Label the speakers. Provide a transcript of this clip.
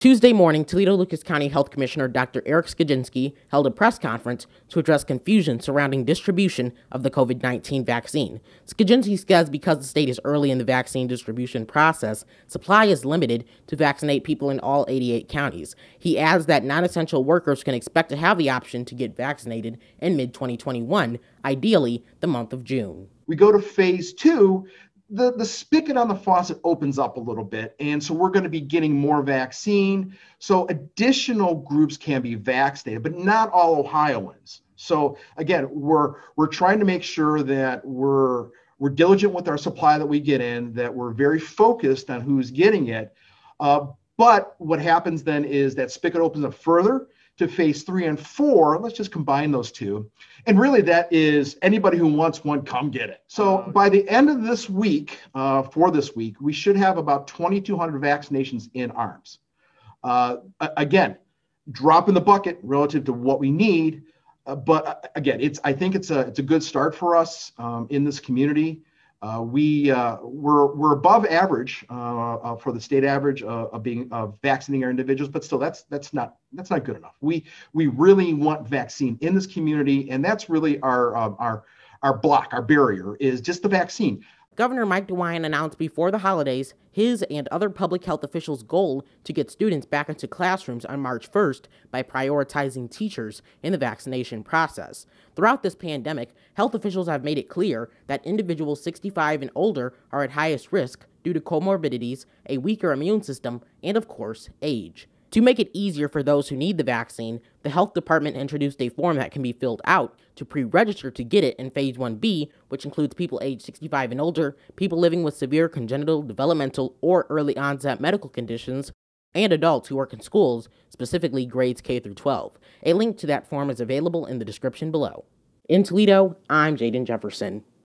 Speaker 1: Tuesday morning, Toledo-Lucas County Health Commissioner Dr. Eric Skidzinski held a press conference to address confusion surrounding distribution of the COVID-19 vaccine. Skidzinski says because the state is early in the vaccine distribution process, supply is limited to vaccinate people in all 88 counties. He adds that non-essential workers can expect to have the option to get vaccinated in mid-2021, ideally the month of June.
Speaker 2: We go to phase 2. The spigot on the faucet opens up a little bit, and so we're going to be getting more vaccine. So additional groups can be vaccinated, but not all Ohioans. So again, we're trying to make sure that we're diligent with our supply that we get in, that we're very focused on who's getting it. But what happens then is that spigot opens up further to phase 3 and 4. Let's just combine those two. And really that is anybody who wants one, come get it. So by the end of this week, for this week, we should have about 2,200 vaccinations in arms. Again, drop in the bucket relative to what we need. But again, I think it's a good start for us in this community. We're above average for the state average of vaccinating our individuals, but still that's not good enough. We really want vaccine in this community, and that's really our block, our barrier is just the vaccine.
Speaker 1: Governor Mike DeWine announced before the holidays his and other public health officials' goal to get students back into classrooms on March 1st by prioritizing teachers in the vaccination process. Throughout this pandemic, health officials have made it clear that individuals 65 and older are at highest risk due to comorbidities, a weaker immune system, and of course, age. To make it easier for those who need the vaccine, the health department introduced a form that can be filled out to pre-register to get it in Phase 1B, which includes people aged 65 and older, people living with severe congenital, developmental, or early onset medical conditions, and adults who work in schools, specifically grades K through 12. A link to that form is available in the description below. In Toledo, I'm Jaden Jefferson.